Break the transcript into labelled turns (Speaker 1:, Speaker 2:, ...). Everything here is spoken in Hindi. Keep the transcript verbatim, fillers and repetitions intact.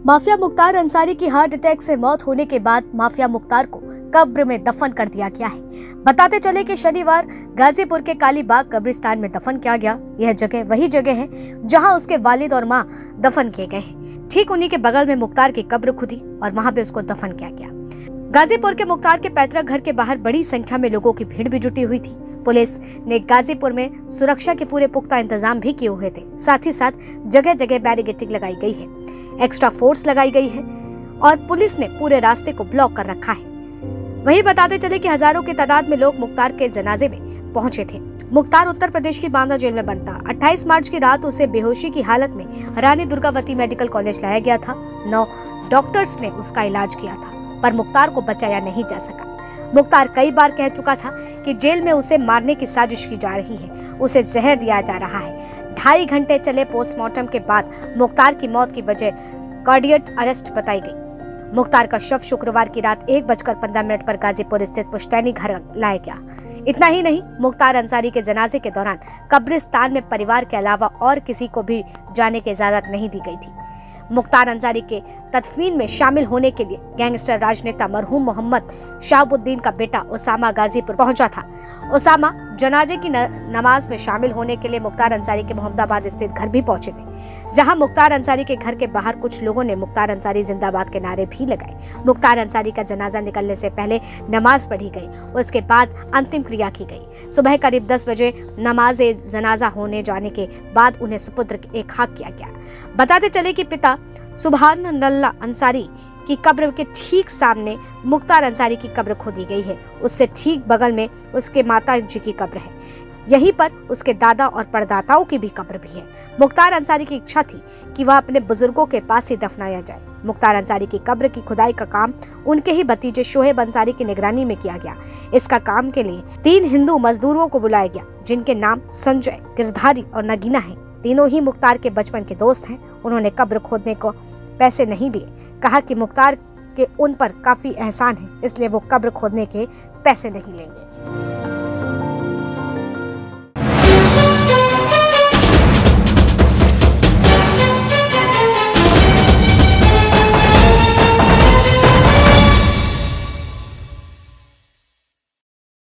Speaker 1: माफिया मुख्तार अंसारी की हार्ट अटैक से मौत होने के बाद माफिया मुख्तार को कब्र में दफन कर दिया गया है। बताते चले कि शनिवार गाजीपुर के कालीबाग कब्रिस्तान में दफन किया गया। यह जगह वही जगह है जहां उसके वालिद और मां दफन किए गए हैं। ठीक उन्हीं के बगल में मुख्तार की कब्र खुदी और वहां पे उसको दफन किया गया। गाजीपुर के मुख्तार के पैतृक घर के बाहर बड़ी संख्या में लोगों की भीड़ भी जुटी हुई थी। पुलिस ने गाजीपुर में सुरक्षा के पूरे पुख्ता इंतजाम भी किए हुए थे। साथ ही साथ जगह जगह बैरिकेडिंग लगाई गई है, एक्स्ट्रा फोर्स लगाई गई है और पुलिस ने पूरे रास्ते को ब्लॉक कर रखा है। वहीं बताते चले कि हजारों की तादाद में लोग मुख्तार के जनाजे में पहुंचे थे। मुख्तार उत्तर प्रदेश की बांदा जेल में बंद था। अट्ठाईस मार्च की रात उसे बेहोशी की हालत में रानी दुर्गावती मेडिकल कॉलेज लाया गया था। नौ डॉक्टर्स ने उसका इलाज किया था पर मुख्तार को बचाया नहीं जा सका। मुख्तार कई बार कह चुका था कि जेल में उसे मारने की साजिश की जा रही है, उसे जहर दिया जा रहा है। ढाई घंटे चले पोस्टमार्टम के बाद मुख्तार की मौत की वजह कार्डियक अरेस्ट बताई गई। मुख्तार का शव शुक्रवार की रात एक बजकर पंद्रह मिनट पर गाजीपुर स्थित पुश्तैनी घर लाया गया। इतना ही नहीं, मुख्तार अंसारी के जनाजे के दौरान कब्रिस्तान में परिवार के अलावा और किसी को भी जाने की इजाजत नहीं दी गई थी। मुख्तार अंसारी के तदफीन में शामिल होने के लिए गैंगस्टर राजनेता मरहूम मोहम्मद शाहबुद्दीन का बेटा उसामा गाजीपुर पहुंचा था। उसामा जनाजे की नमाज में शामिल होने के लिए मुख्तार अंसारी के मोहम्मदाबाद स्थित घर भी पहुंचे थे, जहां मुख्तार अंसारी के घर के बाहर कुछ लोगों ने मुख्तार अंसारी जिंदाबाद के नारे भी लगाए। मुख्तार अंसारी का जनाजा निकलने से पहले नमाज पढ़ी गई, उसके बाद अंतिम क्रिया की गई। सुबह करीब दस बजे नमाज जनाजा होने जाने के बाद उन्हें सुपुत्र एक खाक किया गया। बताते चले कि पिता सुभानअल्लाह अंसारी की कब्र के ठीक सामने मुख्तार अंसारी की कब्र खोदी गई है। उससे ठीक बगल में उसके माता जी की कब्र है। यहीं पर उसके दादा और परदाताओं की भी कब्र भी है। मुख्तार अंसारी की इच्छा थी कि वह अपने बुजुर्गों के पास ही दफनाया जाए। मुख्तार अंसारी की कब्र की खुदाई का काम उनके ही भतीजे शोएब अंसारी की निगरानी में किया गया। इसका काम के लिए तीन हिंदू मजदूरों को बुलाया गया, जिनके नाम संजय, गिरधारी और नगीना है। तीनों ही मुख्तार के बचपन के दोस्त हैं। उन्होंने कब्र खोदने को पैसे नहीं लिए, कहा कि मुख्तार के उन पर काफी एहसान है, इसलिए वो कब्र खोदने के पैसे नहीं लेंगे।